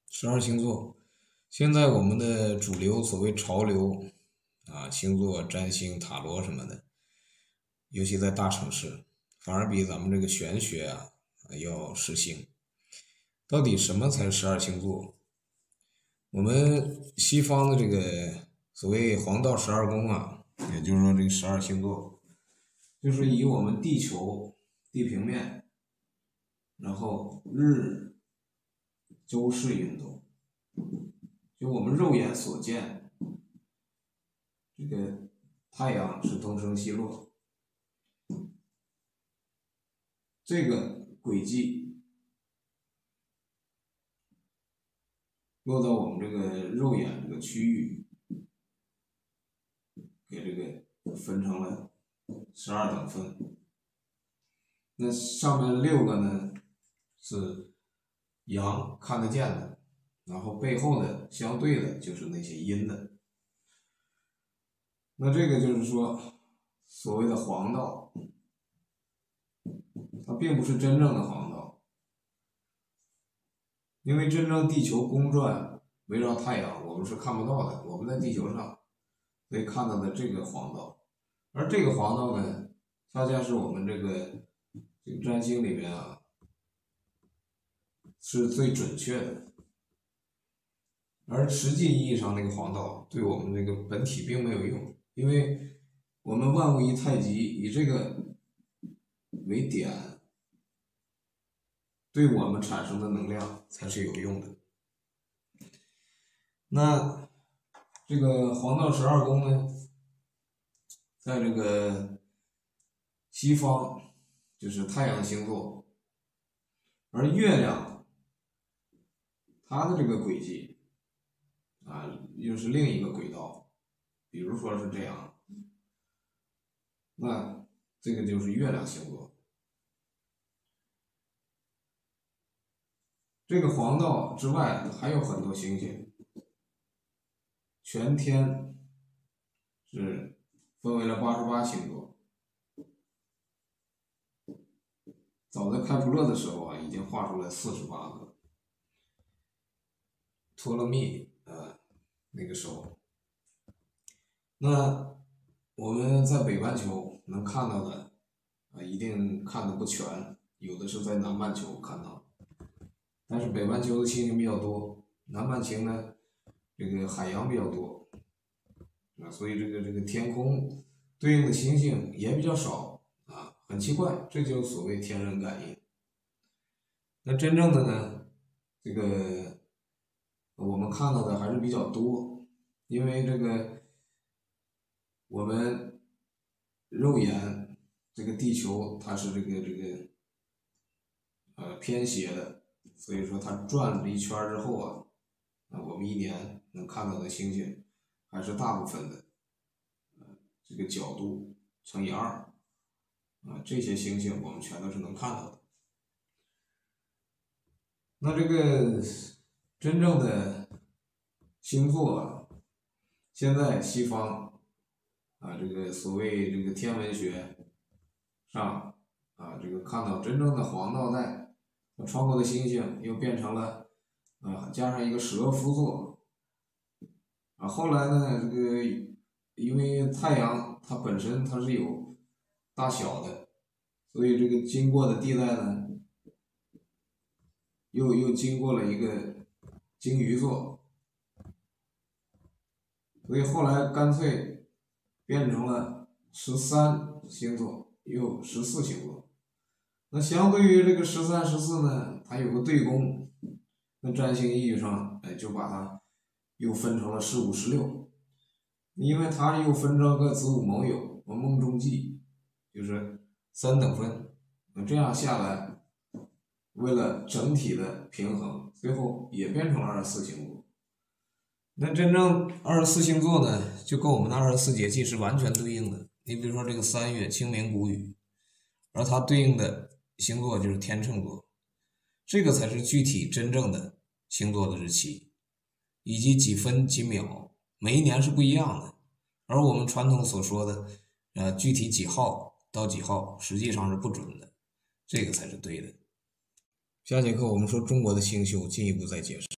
12星座，现在我们的主流所谓潮流星座、占星、塔罗什么的，尤其在大城市，反而比咱们这个玄学要时兴。到底什么才是12星座？我们西方的这个所谓黄道12宫也就是说这个12星座，就是以我们地球地平面，然后日周式运动，就我们肉眼所见，这个太阳是东升西落，这个轨迹落到我们这个肉眼这个区域，给这个分成了12等份。那上面6个呢是阳看得见的，然后背后的相对的就是那些阴的。那这个就是说，所谓的黄道，它并不是真正的黄道，因为真正地球公转围绕太阳，我们是看不到的，我们在地球上所以看到的这个黄道，而这个黄道呢，恰恰是我们这个占星里面是最准确的。而实际意义上那个黄道对我们这个本体并没有用，因为我们万物一太极，以这个为点，对我们产生的能量才是有用的。那这个黄道12宫呢，在这个西方就是太阳星座，而月亮它的这个轨迹又是另一个轨道，比如说是这样，那这个就是月亮星座。这个黄道之外还有很多星星，全天是分为了88星座。早在开普勒的时候已经画出来48个。托勒密那个时候，那我们在北半球能看到的一定看得不全，有的是在南半球看到，但是北半球的星星比较多，南半球呢这个海洋比较多所以这个天空对应的星星也比较少很奇怪，这就是所谓天人感应。那真正的呢，这个我们看到的还是比较多，因为这个我们肉眼这个地球它是这个偏斜的，所以说它转了一圈之后我们一年能看到的星星还是大部分的这个角度乘以2这些星星我们全都是能看到的。那这个真正的星座现在西方这个所谓这个天文学上这个看到真正的黄道带穿过的星星又变成了加上一个蛇夫座后来呢，这个因为太阳它本身它是有大小的，所以这个经过的地带呢又经过了一个鲸鱼座，所以后来干脆变成了13星座，又14星座。那相对于这个13、14呢，它有个对宫，那占星意义上就把它又分成了15、16，因为它又分成个子午卯酉和孟中忌，就是3等分。那这样下来，为了整体的平衡，最后也变成了24星座。那真正24星座呢，就跟我们的24节气是完全对应的。你比如说这个3月清明谷雨，而它对应的星座就是天秤座，这个才是具体真正的星座的日期，以及几分几秒，每一年是不一样的。而我们传统所说的具体几号到几号，实际上是不准的，这个才是对的。下节课我们说中国的星宿，进一步再解释。